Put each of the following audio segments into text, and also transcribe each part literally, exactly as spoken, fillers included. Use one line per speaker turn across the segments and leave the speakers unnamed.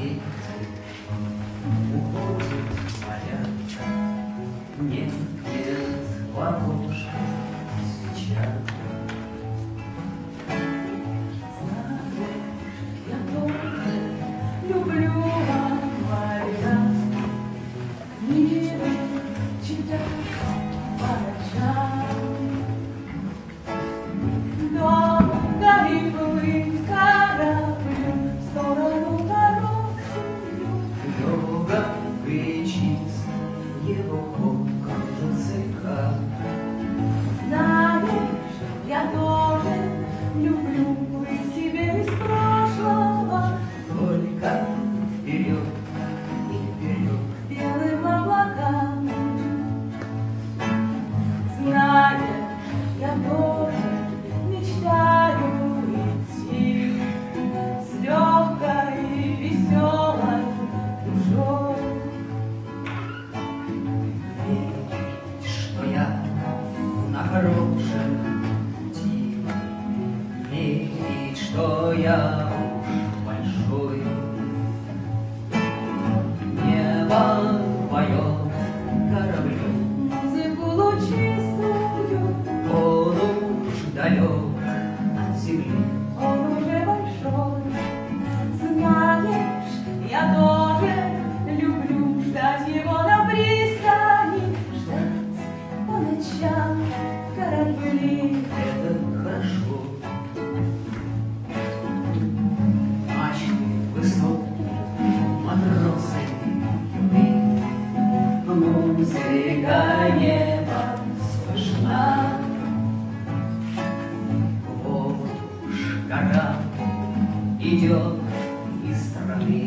ветер уходит в моря. Нет, нет, в окошко свеча.
Люблю акварель, книги читать по ночам. Долго ли плыть кораблю в сторону хорошую?
Лёга и чист, его ход кружится как.
Знаешь, я тоже люблю плыть себе из прошлого.
Только вперед и вперед.
Белым облакам. Знаешь, я тоже мечтаю идти с легкой и веселой душой.
Верить, что я на хорошем пути, верить, что я уж большой. Небо поет кораблю,
Музыку лучистую,
он уж далек от земли.
он уже большой. Знаешь, я тоже люблю ждать его на пристани, ждать по ночам корабли.
Это хорошо. Мачты высокие, матросы юны, музыка неба слышна. Вот уж гора идет из страны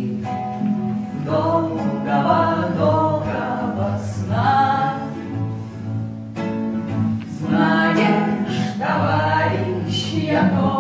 долгого-долгого сна. Знаешь, товарищ, я тоже